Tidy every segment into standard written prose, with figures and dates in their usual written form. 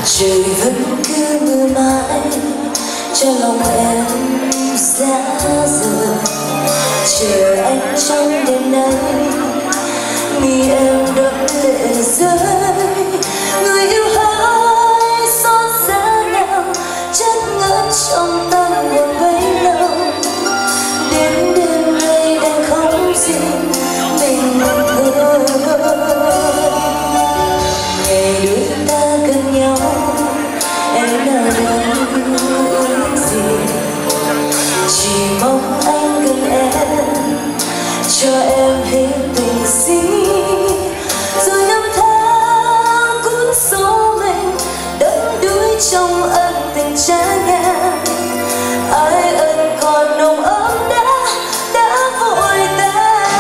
Trời vẫn cứ mưa mãi cho lòng em giá rời, chờ anh trong đêm nay mi em đẫm lệ rơi. Người yêu hỡi xót xa nào chất ngất trong tâm hồn bấy lâu, đến đêm nay đang không gì mình một thôi. Ngày đôi ta gần nhau em nào đâu ước gì, chỉ mong anh gần em cho em hết tình si. Rồi năm tháng cuốn số mình đắm đuối trong ân tình trái ngang. Ai ân còn nồng ấm đã vội tan.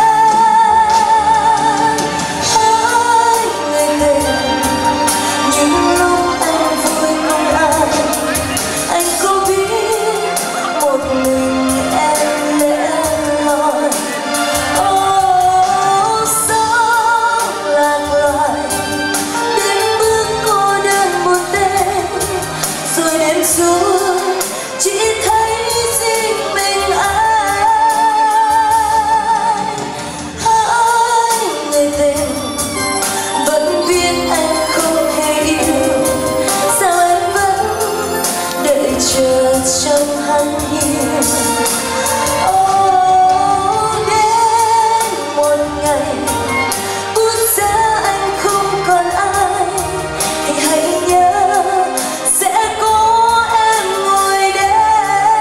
Hỡi người tình, những lúc anh vui cùng anh có biết một mình em lẻ loi. Ô sống lạc loài đến bước cô đơn một tên, rồi đêm xuống chỉ thấy riêng mình anh. Hỡi người tình, vẫn biết anh không hề yêu, sao em vẫn đợi chờ trong hắn hiu. Đến một ngày phút giây anh không còn ai, thì hãy nhớ sẽ có em ngồi đây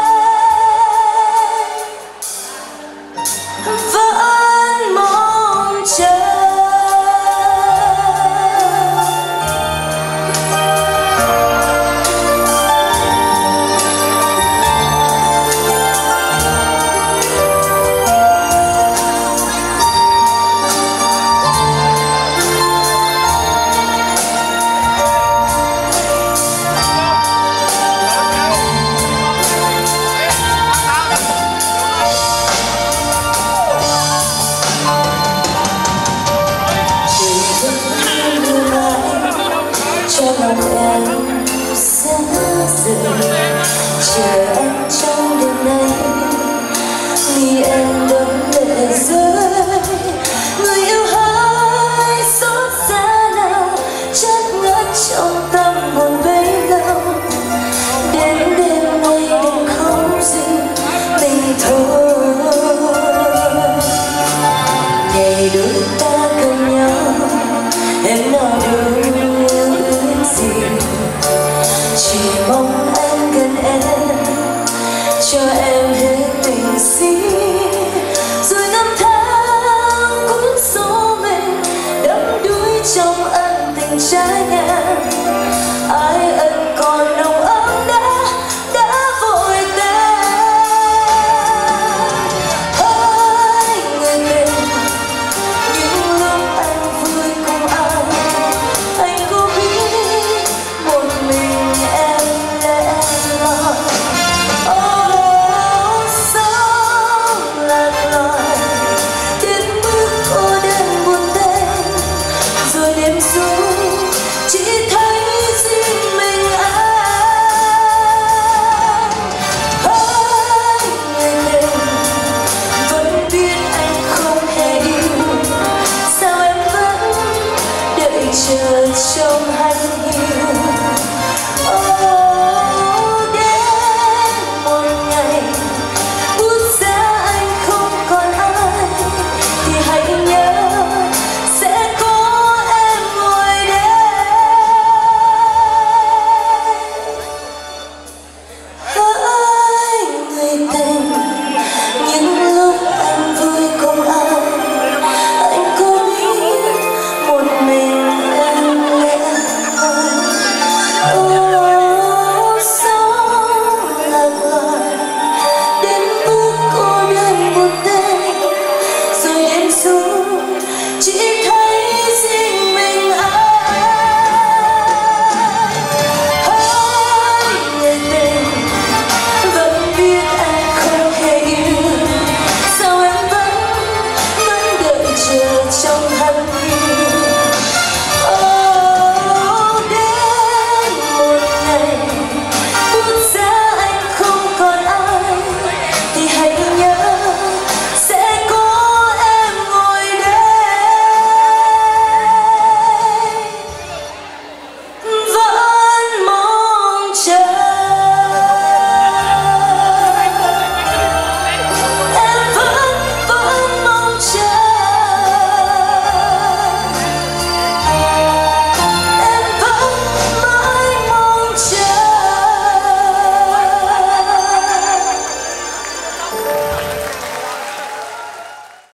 vẫn mong chờ. Cho lòng em xa rời, chờ anh trong đêm nay mi em đẫm lệ rơi. Người yêu hỡi xót xa nào chất ngất trong tâm hồn bấy lâu, đến đêm nay đừng không gì mình thôi. Ngày đôi ta gần nhau em nào đâu gì, chỉ mong anh gần em cho em hết tình si. Rồi năm tháng cuốn số mình đắm đuối trong ân tình trái ngang. Ai ân còn nồng ấm đã vội tan. Hỡi người tình, những lúc anh vui cùng anh có biết một mình em lẻ loi. Ô sống lạc loài đến bước cô đơn buồn tên, rồi đêm xuống chỉ thấy riêng mình anh. Hỡi người tình, vẫn biết anh không hề yêu, sao em vẫn đợi chờ trong hắn hiu. Đến một ngày phút giây anh không còn ai, thì hãy nhớ sẽ có em ngồi đây. Hỡi người tình, những lúc anh vui cùng anh có biết một mình em lẻ loi.